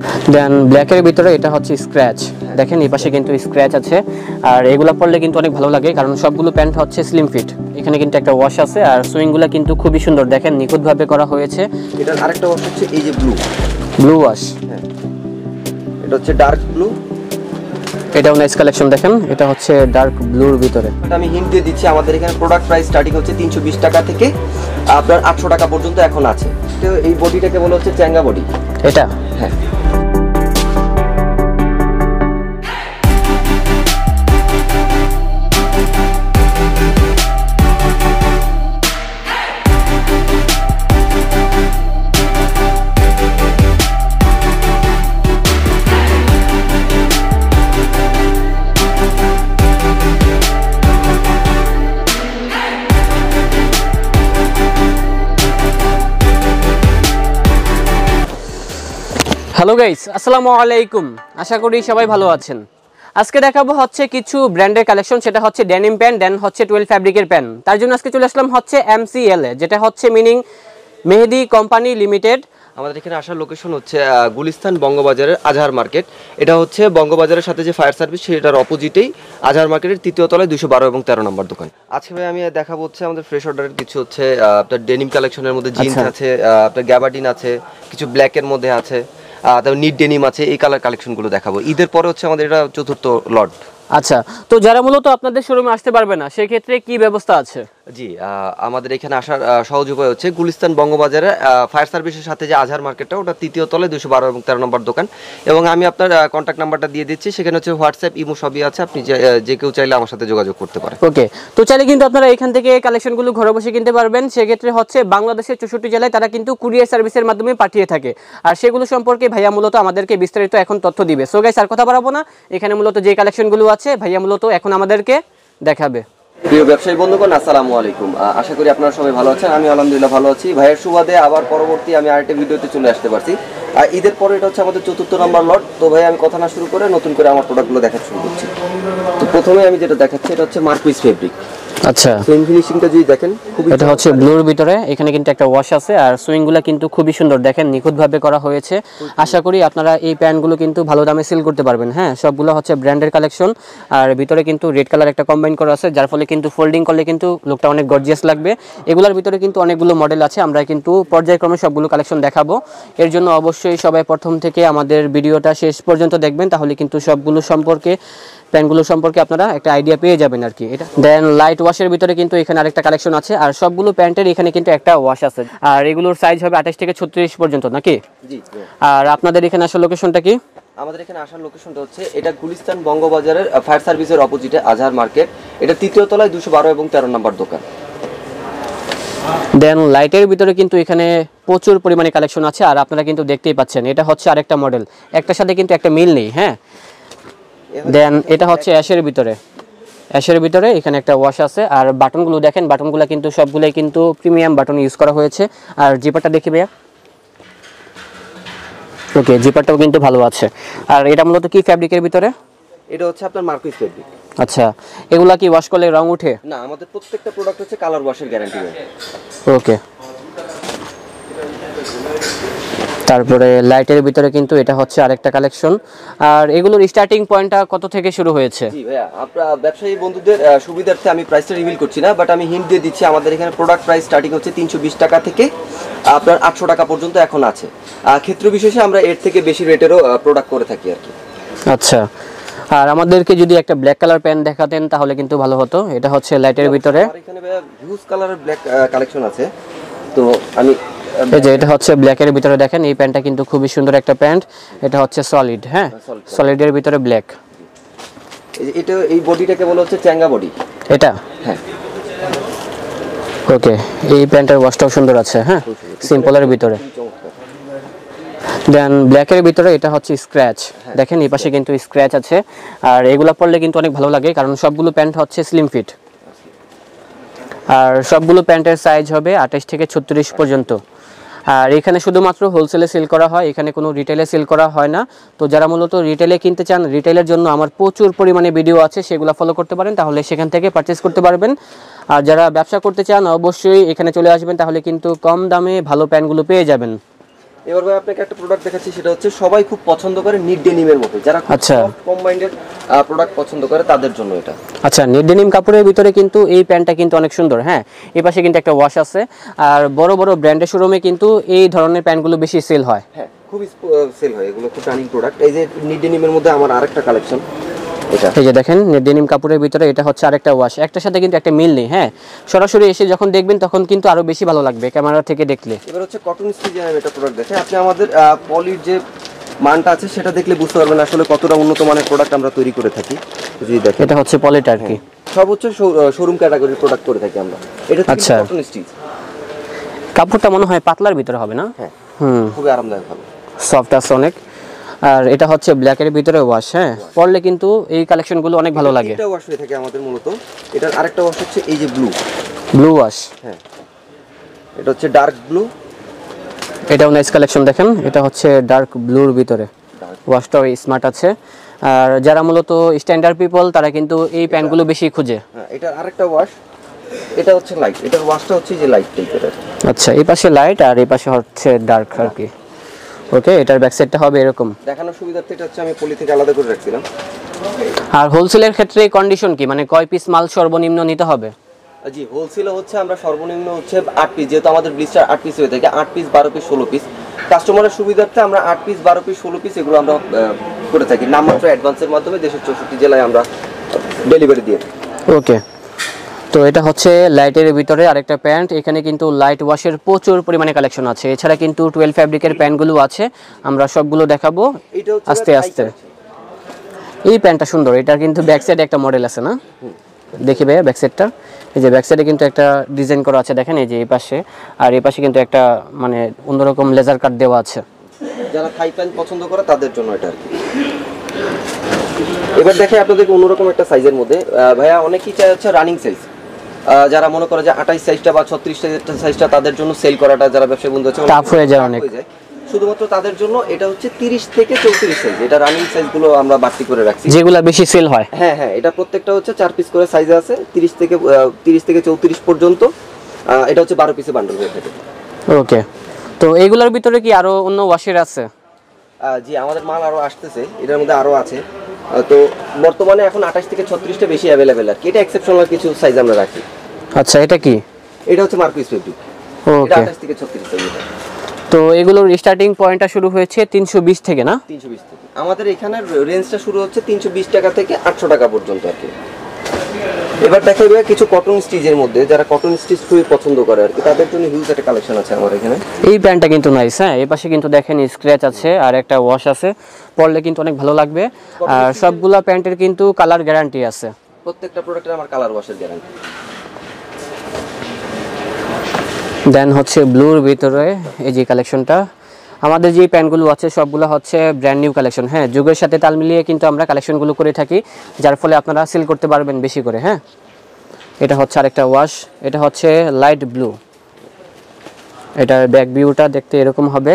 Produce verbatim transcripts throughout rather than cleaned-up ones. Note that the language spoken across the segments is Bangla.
দেন ব্ল্যাকের ভিতরে এটা হচ্ছে স্ক্র্যাচ, দেখেন এই পাশে কিন্তু স্ক্র্যাচ আছে। আর এগুলো পরলে কিন্তু অনেক ভালো লাগে, কারণ সবগুলো প্যান্ট হচ্ছে স্লিম ফিট। এখানে কিন্তু একটা ওয়াশ আছে, আর সুইংগুলো কিন্তু খুবই সুন্দর, দেখেন নিখুঁতভাবে করা হয়েছে। এটার আরেকটা ওয়াশ হচ্ছে এই যে ব্লু ব্লু ওয়াশ, হ্যাঁ এটা হচ্ছে ডার্ক ব্লু। এটাও নাইস কালেকশন, দেখেন এটা হচ্ছে ডার্ক ব্লুর ভিতরে। আমি হিন্ট দিয়ে দিচ্ছি, আমাদের এখানে প্রোডাক্ট প্রাইস স্টার্টিং হচ্ছে তিনশো বিশ টাকা থেকে আপনার আটশো টাকা পর্যন্ত এখন আছে। তো এই বডিটাকে বলা হচ্ছে চ্যাঙ্গা বডি। এটা হ্যাঁ হ্যালো গাইস, আসসালামু আলাইকুম। আশা করি সবাই ভালো আছেন। আজকে দেখাবো হচ্ছে কিছু ব্র্যান্ডের কালেকশন, সেটা হচ্ছে ডেনিম প্যান্ট, দেন হচ্ছে টুয়েলভ ফ্যাব্রিকের প্যান্ট। তার জন্য আজকে চলে আসলাম হচ্ছে এমসিএল এ, যেটা হচ্ছে মিনিং মেহেদি কোম্পানি লিমিটেড। আমাদের এখানে আসার লোকেশন হচ্ছে গুলিস্তান বঙ্গবাজারের আজহার মার্কেট। এটা হচ্ছে বঙ্গবাজারের সাথে যে ফায়ার সার্ভিস সেটার অপোজিটেই আজহার মার্কেটের তৃতীয় তলায় দুশো বারো এবং তেরো নম্বর দোকান। আজকে ভাই আমি দেখাবো হচ্ছে আমাদের ফ্রেশ অর্ডারের কিছু হচ্ছে আপনার ডেনিম কালেকশনের মধ্যে জিন্স আছে, আপনার গ্যাবার্ডিন আছে, কিছু ব্ল্যাকের মধ্যে আছে, তারপর নিট ডেনিম আছে। এই কালার কালেকশনগুলো দেখাবো। ঈদের পরে হচ্ছে আমাদের এটা চতুর্থ লট। আচ্ছা, তো যারা মূলত আপনাদের শোরুমে আসতে পারবে না, সেই ক্ষেত্রে কি ব্যবস্থা আছে? জি, আমাদের এখানে আসার সহজ উপায় হচ্ছে গুলিস্তান বঙ্গবাজারে ফায়ার সার্ভিসের সাথে যে আজহার মার্কেটটা, ওটা তৃতীয় তলায় দুশো বারো এবং তেরো নম্বর দোকান। এবং আমি আপনার কন্ট্যাক্ট নাম্বারটা দিয়ে দিচ্ছি, সেখানে হচ্ছে হোয়াটসঅ্যাপ ইমো সবই আছে, আপনি যে কেউ চাইলে আমার সাথে যোগাযোগ করতে পারেন। ওকে, তো চাইলে কিন্তু আপনারা এখান থেকে কালেকশনগুলো ঘরে বসে কিনতে পারবেন। সেক্ষেত্রে হচ্ছে বাংলাদেশের চৌষট্টি জেলায় তারা কিন্তু কুরিয়ার সার্ভিসের মাধ্যমে পাঠিয়ে থাকে। আর সেগুলো সম্পর্কে ভাইয়া মূলত আমাদেরকে বিস্তারিত এখন তথ্য দিবে। সো গাইস, আর কথা বাড়াবো না, এখানে মূলত যে কালেকশনগুলো আছে ভাইয়া মূলত এখন আমাদেরকে দেখাবে। প্রিয় ব্যবসায়ী বন্ধুগণ, আসসালামু আলাইকুম। আশা করি আপনারা সবাই ভালো আছেন। আমি আলহামদুলিল্লাহ ভালো আছি। ভাইয়ের সুবাদে আবার পরবর্তী আমি আরেকটা ভিডিওতে চলে আসতে পারছি। আর ঈদের পরে এটা হচ্ছে আমাদের চতুর্থ নম্বর লট। তো ভাই আমি কথা না শুরু করে নতুন করে আমার প্রোডাক্টগুলো দেখা শুরু করছি। তো প্রথমে আমি যেটা দেখাচ্ছি এটা হচ্ছে মার্কুইস ফেব্রিক। আচ্ছা, সুইং ফিনিশিংটা যদি দেখেন, এটা হচ্ছে ব্লুর ভিতরে। এখানে কিন্তু একটা ওয়াশ আছে, আর সুইংগুলো কিন্তু খুবই সুন্দর, দেখেন নিখুঁতভাবে করা হয়েছে। আশা করি আপনারা এই প্যান্টগুলো কিন্তু ভালো দামে সেল করতে পারবেন। হ্যাঁ, সবগুলো হচ্ছে ব্র্যান্ডের কালেকশন। আর ভিতরে কিন্তু রেড কালার একটা কম্বাইন করা আছে, যার ফলে কিন্তু ফোল্ডিং করলে কিন্তু লুকটা অনেক গর্জিয়াস লাগবে। এগুলোর ভিতরে কিন্তু অনেকগুলো মডেল আছে, আমরা কিন্তু পর্যায়ক্রমে সবগুলো কালেকশন দেখাবো। এর জন্য অবশ্যই সবাই প্রথম থেকে আমাদের ভিডিওটা শেষ পর্যন্ত দেখবেন, তাহলে কিন্তু সবগুলো সম্পর্কে প্যান্টগুলো সম্পর্কে আপনারা একটা আইডিয়া পেয়ে যাবেন আর কি। এটা দেন লাইট ওয়াশের ভিতরে কিন্তু এখানে আরেকটা কালেকশন আছে, আর সবগুলো প্যান্টের এখানে কিন্তু একটা ওয়াশ আছে। আর এগুলোর সাইজ হবে আঠাশ থেকে ছত্রিশ পর্যন্ত নাকি? জি। আর আপনাদের এখানে আসার লোকেশনটা কি? আমাদের এখানে আসার লোকেশনটা হচ্ছে এটা গুলিস্তান বঙ্গবাজারের ফায়ার সার্ভিসের অপোজিটে আজহার মার্কেট। এটা তৃতীয় তলায় দুশো বারো এবং তেরো নম্বর দোকান। দেন লাইটের ভিতরে কিন্তু এখানে প্রচুর পরিমাণে কালেকশন আছে, আর আপনারা কিন্তু দেখতেই পাচ্ছেন এটা হচ্ছে আরেকটা মডেল, একটার সাথে কিন্তু একটা মিল নেই। হ্যাঁ, দেন এটা হচ্ছে অ্যাশের ভিতরে। অ্যাশের ভিতরে এখানে একটা ওয়াশ আছে, আর বাটনগুলো দেখেন, বাটনগুলো কিন্তু সবগুলোই কিন্তু প্রিমিয়াম বাটন ইউজ করা হয়েছে। আর জিপারটা দেখি ভাইয়া। ওকে, জিপারটাও কিন্তু ভালো আছে। আর এটা মূলত কি ফ্যাব্রিকের ভিতরে? এটা হচ্ছে আপনার মার্কুইস ফেব্রিক। আচ্ছা, এগুলা কি ওয়াশ করলে রং উঠে? না, আমাদের প্রত্যেকটা প্রোডাক্ট হচ্ছে কালার ওয়াশের গ্যারান্টি রয়েছে। ওকে, তারপরে লাইটের ভিতরে কিন্তু এটা হচ্ছে আরেকটা কালেকশন। আর এগুলোর স্টার্টিং পয়েন্টটা কত থেকে শুরু হয়েছে? জি ভাইয়া, আপনারা ব্যবসায়ী বন্ধুদের সুবিধার্থে আমি প্রাইসটা রিভিল করছি না, বাট আমি হিন্ট দিয়ে দিচ্ছি, আমাদের এখানে প্রোডাক্ট প্রাইস স্টার্টিং হচ্ছে তিনশো বিশ টাকা থেকে আপনার আটশো টাকা পর্যন্ত এখন আছে। ক্ষেত্র বিশেষে আমরা এর থেকে বেশি রেটেরও প্রোডাক্ট করে থাকি আর কি। আচ্ছা, আর আমাদেরকে যদি একটা ব্ল্যাক কালার প্যান্ট দেখাতেন তাহলে কিন্তু ভালো হতো। এটা হচ্ছে লাইটের ভিতরে। আমার এখানে ভাইয়া হিউজ কালারের ব্ল্যাক কালেকশন আছে। তো আমি এই যে এটা হচ্ছে ব্ল্যাকের ভিতরে, দেখেন এই প্যান্টটা কিন্তু খুবই সুন্দর একটা প্যান্ট। এটা হচ্ছে সলিড, হ্যাঁ সলিডের ভিতরে ব্ল্যাক। এটা এই বডিটাকে বলা হচ্ছে চ্যাঙ্গা বডি। এটা হ্যাঁ, ওকে, এই প্যান্টের ওয়াশটাও সুন্দর আছে। হ্যাঁ, সিম্পলের ভিতরে। দেন ব্ল্যাকের ভিতরে এটা হচ্ছে স্ক্র্যাচ, দেখেন এই পাশে কিন্তু স্ক্র্যাচ আছে। আর এগুলো পরলে কিন্তু অনেক ভালো লাগে, কারণ সবগুলো প্যান্ট হচ্ছে স্লিম ফিট। আর সবগুলো প্যান্টের সাইজ হবে আঠাশ থেকে ছত্রিশ পর্যন্ত। আর এখানে শুধুমাত্র হোলসেলে সেল করা হয়, এখানে কোনো রিটেলে সেল করা হয় না। তো যারা মূলত রিটেলে কিনতে চান, রিটেলের জন্য আমার প্রচুর পরিমাণে ভিডিও আছে, সেগুলো ফলো করতে পারেন, তাহলে সেখান থেকে পারচেস করতে পারবেন। আর যারা ব্যবসা করতে চান অবশ্যই এখানে চলে আসবেন, তাহলে কিন্তু কম দামে ভালো প্যান্টগুলো পেয়ে যাবেন। এবার ভাই আপনাকে একটা প্রোডাক্ট দেখাচ্ছি, সেটা হচ্ছে সবাই খুব পছন্দ করে নিট ডেনিমের মধ্যে, যারা আচ্ছা কম্বাইন্ডেড প্রোডাক্ট পছন্দ করে তাদের জন্য এটা। আচ্ছা, নিট ডেনিম কাপড়ের ভিতরে কিন্তু এই প্যান্টটা কিন্তু অনেক সুন্দর। হ্যাঁ, এই পাশে কিন্তু একটা ওয়াশ আছে, আর বড় বড় ব্র্যান্ডের শোরুমে কিন্তু এই ধরনের প্যান্টগুলো বেশি সেল হয়। হ্যাঁ, খুবই সেল হয়, এগুলো খুব রানিং প্রোডাক্ট। এই যে নিট ডেনিমের মধ্যে আমার আরেকটা কালেকশন, এটা এই যে দেখেন নিট ডেনিম কাপড়ের ভিতরে এটা হচ্ছে আরেকটা ওয়াশ, একটার সাথে কিন্তু একটা মিল নেই। হ্যাঁ, সরাসরি এসে যখন দেখবেন তখন কিন্তু আরো বেশি ভালো লাগবে ক্যামেরা থেকে দেখলে। এবার হচ্ছে কটন স্টিচের এটা প্রোডাক্ট দেখে আপনি আমাদের পলির যে মানটা আছে সেটা দেখলে বুঝতে পারবেন আসলে কতটা উন্নত মানের প্রোডাক্ট আমরা তৈরি করে থাকি। যদি দেখেন এটা হচ্ছে পলিটা আর কি, সব হচ্ছে শোরুম ক্যাটাগরির প্রোডাক্ট করে থাকি আমরা। এটা হচ্ছে কটন স্টিচ, কাপড়টা মনে হয় পাতলার ভিতরে হবে না? হ্যাঁ, হুম, খুবই আরামদায়ক হবে, সফট আছে অনেক। আর এটা হচ্ছে ব্ল্যাকের ভিতরে ওয়াশ। হ্যাঁ, পরলে কিন্তু এই কালেকশনগুলো অনেক ভালো লাগে। এটা ওয়াশ হয়ে থাকে আমাদের মূলত। এটার আরেকটা ওয়াশ হচ্ছে এই যে ব্লু, ব্লু ওয়াশ। হ্যাঁ, এটা হচ্ছে ডার্ক ব্লু, এটাও নাইস কালেকশন। দেখেন এটা হচ্ছে ডার্ক ব্লুর ভিতরে, ওয়াশটাও স্মার্ট আছে। আর যারা মূলত স্ট্যান্ডার্ড পিপল তারা কিন্তু এই প্যান্টগুলো বেশি খুঁজে। হ্যাঁ, এটার আরেকটা ওয়াশ, এটা হচ্ছে লাইট, এটার ওয়াশটা হচ্ছে যে লাইট টাইপের। আচ্ছা, এই পাশে লাইট আর এই পাশে হচ্ছে ডার্ক আর কি। ওকে, এটার ব্যাক সাইডটা হবে এরকম। দেখানোর সুবিধার্থে এটা হচ্ছে আমি পলি থেকে আলাদা করে রাখছিলাম। আর হোলসেলের ক্ষেত্রে কন্ডিশন কি, মানে কয় পিস মাল সর্বনিম্ন নিতে হবে? জি, হোলসেলে হচ্ছে আমরা সর্বনিম্ন হচ্ছে আট পিস, যেহেতু আমাদের ব্লিস্টার আট পিস হয়ে থাকে, আট পিস বারো পিস ষোলো পিস কাস্টমারের সুবিধার্থে আমরা আট পিস বারো পিস ষোলো পিস এগুলো আমরা করে থাকি নামমাত্র অ্যাডভান্সের মাধ্যমে দেশের চৌষট্টি জেলায় আমরা ডেলিভারি দিয়ে থাকি। ওকে, তো এটা হচ্ছে লাইটের ভিতরে আরেকটা প্যান্ট। এখানে কিন্তু লাইট ওয়াশের প্রচুর পরিমাণে কালেকশন আছে, এছাড়া কিন্তু টুয়েলভ ফ্যাব্রিকের প্যান্টগুলো আছে, আমরা সবগুলো দেখাবো আস্তে আস্তে। এই প্যান্টটা সুন্দর, এটার কিন্তু ব্যাক সাইডে একটা মডেল আছে না? দেখি ভাইয়া ব্যাক সাইডটা। এই যে ব্যাক সাইডে কিন্তু একটা ডিজাইন করা আছে, দেখেন এই যে এই পাশে, আর এই পাশে কিন্তু একটা মানে অন্যরকম লেজার কাট দেওয়া আছে। যারা থাই প্যান্ট পছন্দ করে তাদের জন্য এটা আর কি। এবার দেখে আপনাদেরকে অন্যরকম একটা সাইজের মধ্যে, ভাইয়া অনেকেই চাই হচ্ছে রানিং সাইজ, যারা মনে করে যে আঠাইশ সাইজটা বা ছত্রিশ সাইজটা তাদের জন্য সেল করাটা যারা ব্যবসায়ী বন্ধু আছে টাফ হয়ে যায় অনেক, শুধুমাত্র তাদের জন্য এটা হচ্ছে তিরিশ থেকে চৌত্রিশ সাইজ। এটা রানিং সাইজগুলো আমরা বাড়তি করে রাখছি, যেগুলো বেশি সেল হয়। হ্যাঁ হ্যাঁ, এটা প্রত্যেকটা হচ্ছে চার পিস করে সাইজে আছে, তিরিশ থেকে তিরিশ থেকে চৌত্রিশ পর্যন্ত। এটা হচ্ছে বারো পিসে বান্ডল হয়ে থাকে। ওকে, তো এইগুলোর ভিতরে কি আরো অন্য ওয়াশের আছে? জি, আমাদের মাল আরো আসতেছে, এটার মধ্যে আরো আছে। তো বর্তমানে এখন আঠাশ থেকে ছত্রিশটা বেশি অ্যাভেলেবেল আর কি। এটা এক্সেপশনাল কিছু সাইজ আমরা রাখি। আচ্ছা, এটা কি? এটা হচ্ছে মার্কুইস ফেব্রিক। ওকে, আঠাশ থেকে ছত্রিশ সাইজ। তো এগুলোর স্টার্টিং পয়েন্টটা শুরু হয়েছে তিনশো বিশ থেকে না? তিনশো বিশ থেকে আমাদের এখানে রেঞ্জটা শুরু হচ্ছে তিনশো বিশ টাকা থেকে আটশো টাকা পর্যন্ত আর কি। এবার দেখা যাবে কিছু কটন স্টিচের মধ্যে, যারা কটন স্টিচ খুবই পছন্দ করে আর কি, তাদের জন্য হিউজ একটা কালেকশন আছে আমার এখানে। এই প্যান্টটা কিন্তু নাইস। হ্যাঁ, এই পাশে কিন্তু দেখেন স্ক্র্যাচ আছে আর একটা ওয়াশ আছে, পরলে কিন্তু অনেক ভালো লাগবে। আর সবগুলা প্যান্টের কিন্তু কালার গ্যারান্টি আছে, প্রত্যেকটা প্রোডাক্টের আমার কালার ওয়াশের গ্যারান্টি। দেন হচ্ছে ব্লুর ভিতরে এই যে কালেকশনটা, আমাদের যে প্যান্টগুলো আছে সবগুলো হচ্ছে ব্র্যান্ড নিউ কালেকশন। হ্যাঁ, যুগের সাথে তাল মিলিয়ে কিন্তু আমরা কালেকশনগুলো করে থাকি, যার ফলে আপনারা সেল করতে পারবেন বেশি করে। হ্যাঁ, এটা হচ্ছে আরেকটা ওয়াশ, এটা হচ্ছে লাইট ব্লু, এটার ব্যাক ভিউটা দেখতে এরকম হবে।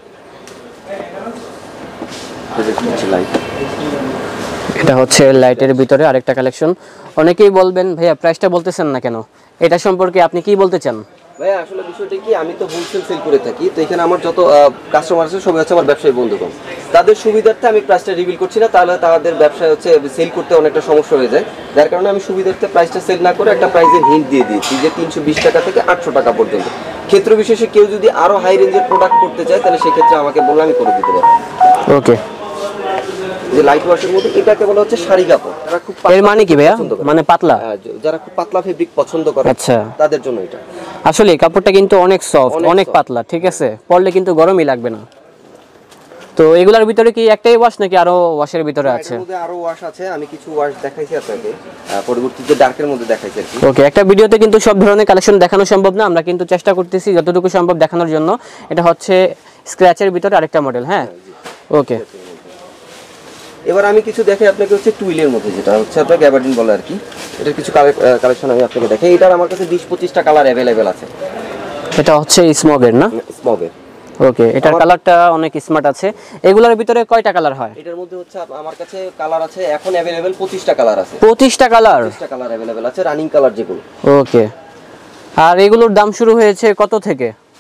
এটা হচ্ছে লাইটের ভিতরে আরেকটা কালেকশন। অনেকেই বলবেন ভাইয়া প্রাইসটা বলতেছেন না কেন, এটা সম্পর্কে আপনি কি বলতে চান? ভাই আসলে বিষয়টা কি, আমি তো হোলসেল সেল করে থাকি, তো এখানে আমার যত কাস্টমার আছে সবাই হচ্ছে আমার ব্যবসায়ী বন্ধুগণ, তাদের সুবিধার্থে আমি প্রাইসটা রিভিল করছি না, তাহলে তাদের ব্যবসায় হচ্ছে সেল করতে অনেকটা সমস্যা হয়ে যায়। যার কারণে আমি সুবিধার্থে প্রাইসটা সেল না করে একটা প্রাইসের হিন্ট দিয়ে দিয়েছি যে তিনশো বিশ টাকা থেকে আটশো টাকা পর্যন্ত। ক্ষেত্র বিশেষে কেউ যদি আরো হাই রেঞ্জের প্রোডাক্ট করতে চায় তাহলে সেক্ষেত্রে আমাকে বললে আমি করে দিতে পারবো। ওকে, যে লাইট ওয়াশের মধ্যে এটাকে বলা হচ্ছে শাড়ি কাপড়, যারা খুব এর মানে কি ভাইয়া, মানে পাতলা, যারা খুব পাতলা ফেব্রিক পছন্দ করে আচ্ছা তাদের জন্য এটা। আসলে কাপড়টা কিন্তু অনেক সফট, অনেক পাতলা, ঠিক আছে, পরলে কিন্তু গরমই লাগবে না। তো এগুলার ভিতরে কি একটাই ওয়াশ নাকি আরো ওয়াশের ভিতরে আছে? এর মধ্যে আরো ওয়াশ আছে, আমি কিছু ওয়াশ দেখাইছি আপনাকে, পরবর্তীতে ডার্কের মধ্যে দেখাইছি আর কি। ওকে, একটা ভিডিওতে কিন্তু সব ধরনের কালেকশন দেখানো সম্ভব না, আমরা কিন্তু চেষ্টা করতেছি যতটুকু সম্ভব দেখানোর জন্য। এটা হচ্ছে স্ক্র্যাচের ভিতরে আরেকটা মডেল। হ্যাঁ, ওকে, এবার আমি কিছু দেখাই আপনাকে হচ্ছে টুইলের মধ্যে, যেটা হচ্ছে আপনার গ্যাবার্ডিন বলে আর কি। এটার কিছু কালেকশন আমি আপনাকে দেখাই। এটার আমার কাছে বিশ পঁচিশটা কালার অ্যাভেলেবেল আছে। এটা হচ্ছে স্মগের না? স্মগের। ওকে, এটার কালারটা অনেক স্মার্ট আছে। এগুলোর ভিতরে কয়টা কালার হয়? এটার মধ্যে হচ্ছে আমার কাছে কালার আছে এখন অ্যাভেলেবেল পঁচিশটা কালার আছে। পঁচিশটা কালার? পঁচিশটা কালার অ্যাভেলেবেল আছে, রানিং কালার যেগুলো। ওকে, আর এগুলোর দাম শুরু হয়েছে কত থেকে?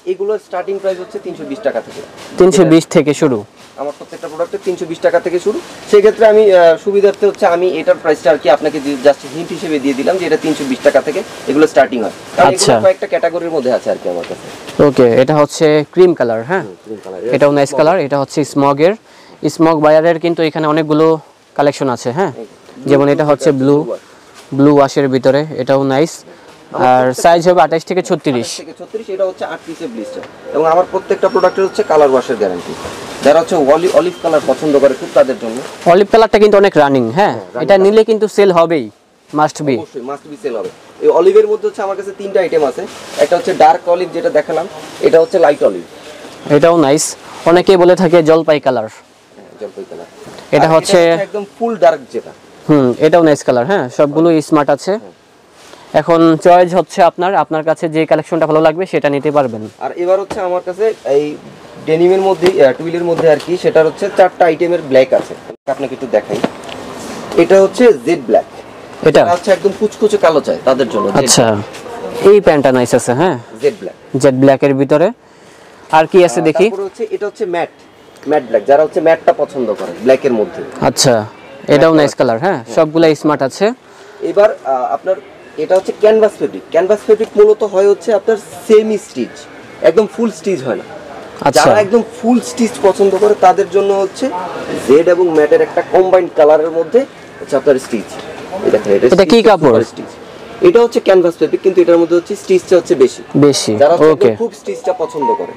এগুলো স্টার্টিং প্রাইস হচ্ছে তিনশো বিশ টাকা থেকে। তিনশো বিশ থেকে শুরু আমার প্রত্যেকটা প্রোডাক্টে তিনশো বিশ টাকা থেকে শুরু। সেই ক্ষেত্রে আমি সুবিধার্থে হচ্ছে আমি এটার প্রাইসটা আর কি আপনাকে জাস্ট হিন্ট হিসেবে দিয়ে দিলাম যে এটা তিনশো বিশ টাকা থেকে এগুলো স্টার্টিং হয়। কারণ এগুলো কয়েকটা ক্যাটাগরির মধ্যে আছে আর কি আমার কাছে। ওকে, এটা হচ্ছে ক্রিম কালার, হ্যাঁ ক্রিম কালার, এটাও নাইস কালার। এটা হচ্ছে স্মগের, স্মগ বায়ারের কিন্তু এখানে অনেকগুলো কালেকশন আছে, হ্যাঁ যেমন এটা হচ্ছে ব্লু ব্লু ওয়াশের ভিতরে, এটাও নাইস। আর সাইজ হবে আঠাশ থেকে ছত্রিশ থেকে ছত্রিশ। এটা হচ্ছে আট পিসের ব্লিস্টার এবং আমার প্রত্যেকটা প্রোডাক্টের হচ্ছে কালার ওয়াশের গ্যারান্টি। যারা হচ্ছে অলিভ কালার পছন্দ করে খুব তাদের জন্য। অলিভ কালারটা কিন্তু অনেক রানিং, হ্যাঁ এটা নিলে কিন্তু সেল হবেই, মাস্ট বি, অবশ্যই মাস্ট বি সেল হবে। এই অলিভের মধ্যে হচ্ছে আমার কাছে তিনটা আইটেম আছে। একটা হচ্ছে ডার্ক অলিভ যেটা দেখালাম, এটা হচ্ছে লাইট অলিভ, এটাও নাইস। অনেকে বলে থাকে জলপাই কালার, জলপাই কালার। এটা হচ্ছে একদম ফুল ডার্ক যেটা, হুম এটাও নাইস কালার, হ্যাঁ সবগুলো স্মার্ট আছে। এখন চয়েস হচ্ছে আপনার, আপনার কাছে যে কালেকশনটা ভালো লাগবে সেটা নিতে পারবেন। আর এবার হচ্ছে আমার কাছে এই ডেনিমের মধ্যে টুইলের মধ্যে আর কি সেটার হচ্ছে চারটা আইটেমের ব্ল্যাক আছে, আপনাকে একটু দেখাই। এটা হচ্ছে জেড ব্ল্যাক, এটা হচ্ছে একদম কুচকুচে কালো চাই তাদের জন্য। আচ্ছা, এই প্যান্টটা নাইস আছে, হ্যাঁ জেড ব্ল্যাক, জেড ব্ল্যাক এর ভিতরে। আর কি আছে দেখি? তারপর হচ্ছে এটা হচ্ছে ম্যাট ম্যাট ব্ল্যাক, যারা হচ্ছে ম্যাটটা পছন্দ করে ব্ল্যাক এর মধ্যে। আচ্ছা, এটাও নাইস কালার, হ্যাঁ সবগুলা স্মার্ট আছে। এবার আপনার এটা হচ্ছে ক্যানভাস ফেব্রিক। ক্যানভাস ফেব্রিক মূলত হয় হচ্ছে আপনার সেমি স্টিচ, একদম ফুল স্টিচ হয় না। যারা একদম ফুল স্টিচ পছন্দ করে তাদের জন্য হচ্ছে জেড এবং ম্যাটের একটা কম্বাইন্ড কালারের মধ্যে হচ্ছে আপনার স্টিচ। এটা কি কাপড়? স্টিচ, এটা হচ্ছে ক্যানভাস ফেব্রিক কিন্তু এটার মধ্যে হচ্ছে স্টিচটা হচ্ছে বেশি বেশি যারা ওকে খুব স্টিচটা পছন্দ করে।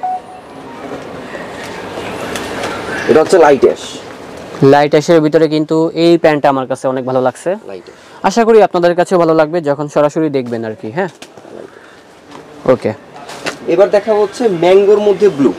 এটা হচ্ছে লাইট অ্যাশ, লাইট অ্যাশের ভিতরে কিন্তু এই প্যান্টটা আমার কাছে অনেক ভালো লাগছে। লাইট অ্যাশ, আশা করি আপনাদের কাছেও ভালো লাগবে যখন সরাসরি দেখবেন আর কি, হ্যাঁ ওকে। এবার দেখা হচ্ছে ম্যাঙ্গোর মধ্যে ব্লু।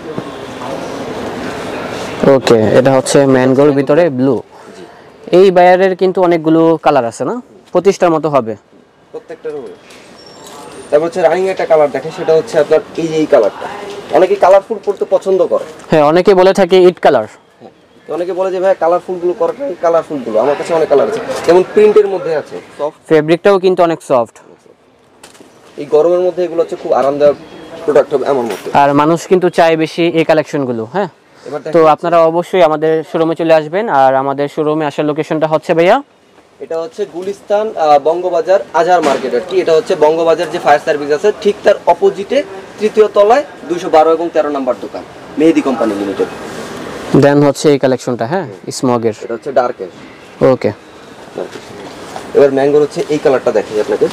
ওকে, এটা হচ্ছে ম্যাঙ্গোর ভিতরে ব্লু। এই বায়ারের কিন্তু অনেকগুলো কালার আছে না, পঁচিশটার মতো হবে প্রত্যেকটার উপরে। তারপর হচ্ছে রানিং একটা কালার দেখে, সেটা হচ্ছে আপনার এই যে এই কালারটা। অনেকে কালারফুল পড়তে পছন্দ করে, হ্যাঁ অনেকে বলে থাকে ইট কালার, অনেকে বলে যে ভাই কালারফুল গুলো করে, কালারফুল গুলো আমার কাছে অনেক কালার আছে, যেমন প্রিন্টের মধ্যে আছে, সফট ফেব্রিকটাও কিন্তু অনেক সফট। এই গরমের মধ্যে এগুলো হচ্ছে খুব আরামদায়ক প্রোডাক্ট হবে আমার মতে। আর মানুষ কিন্তু চায় বেশি এই কালেকশনগুলো, হ্যাঁ তো আপনারা অবশ্যই আমাদের শোরুমে চলে আসবেন। আর আমাদের শোরুমে আসার লোকেশনটা হচ্ছে ভাইয়া, এটা হচ্ছে গুলিস্তান বঙ্গবাজার আজহার মার্কেট আর কি। এটা হচ্ছে বঙ্গবাজার যে ফায়ার সার্ভিস আছে ঠিক তার অপোজিটে তৃতীয় তলায় দুইশো বারো এবং তেরো নম্বর দোকান, মেহেদি কোম্পানি লিমিটেড। দেন হচ্ছে এই কালেকশনটা, হ্যাঁ স্মগের, এটা হচ্ছে ডার্ক অ্যাশ। ওকে, এবার ম্যাঙ্গোর হচ্ছে এই কালারটা দেখাই আপনাকে,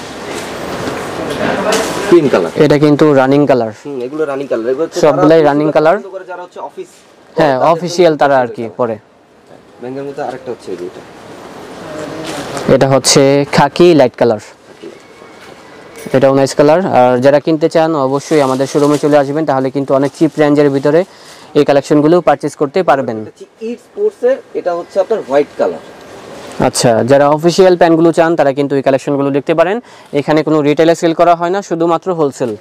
ক্রিম কালার। এটা কিন্তু রানিং কালার, হুম এগুলো রানিং কালার, এগুলো সবগুলাই রানিং কালার, যারা হচ্ছে অফিস, হ্যাঁ অফিশিয়াল তারা আর কি পরে। ম্যাঙ্গোর মধ্যে আরেকটা হচ্ছে এইটা, এটা হচ্ছে খাকি লাইট কালার, এটাও নাইস কালার। আর যারা কিনতে চান অবশ্যই আমাদের শোরুমে চলে আসবেন, তাহলে কিন্তু অনেক চিপ রেঞ্জের ভিতরে এই কালেকশনগুলো পারচেজ করতে পারবেন। ইট স্পোর্টস এর এটা হচ্ছে আপনার হোয়াইট কালার। আচ্ছা, যারা অফিশিয়াল প্যান্টগুলো চান তারা কিন্তু এই কালেকশনগুলো দেখতে পারেন। এখানে কোনো রিটেলে সেল করা হয় না, শুধুমাত্র হোলসেল।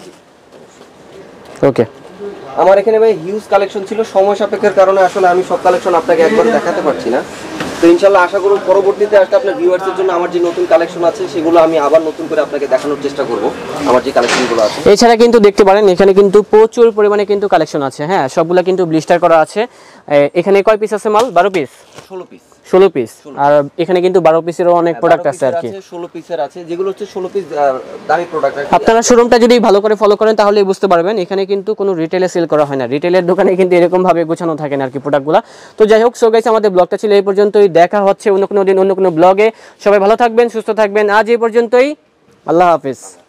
ওকে, আমার এখানে ভাই হিউজ কালেকশন ছিল, সময় সাপেক্ষের কারণে আসলে আমি সব কালেকশন আপনাকে একবার দেখাতে পারছি না। তো ইনশাআল্লাহ আশা করব পরবর্তীতে আসলে আপনার ভিউয়ার্সের জন্য আমার যে নতুন কালেকশন আছে সেগুলো আমি আবার নতুন করে আপনাকে দেখানোর চেষ্টা করব, আমার যে কালেকশনগুলো আছে। এছাড়া কিন্তু দেখতে পারেন এখানে কিন্তু প্রচুর পরিমাণে কিন্তু কালেকশন আছে, হ্যাঁ সবগুলা কিন্তু ব্লিস্টার করা আছে। এখানে কয় পিস আছে মাল? বারো পিস, ষোলো পিস, ষোলো পিস। আর এখানে কিন্তু বারো পিসেরও অনেক প্রোডাক্ট আছে আর কি, ষোলো পিসের আছে, যেগুলো হচ্ছে ষোলো পিস দামি প্রোডাক্ট। আপনারা শোরুমটা যদি ভালো করে ফলো করেন তাহলে বুঝতে পারবেন এখানে কিন্তু কোনো রিটেলে সেল করা হয় না, রিটেলের দোকানে কিন্তু এরকম ভাবে গোছানো থাকে না আর কি প্রোডাক্টগুলো। তো যাই হোক, সো গাইস আমাদের ব্লগটা ছিল এই পর্যন্তই, দেখা হচ্ছে অন্য কোনো দিন অন্য কোনো ব্লগে। সবাই ভালো থাকবেন, সুস্থ থাকবেন, আজ এই পর্যন্তই, আল্লাহ হাফেজ।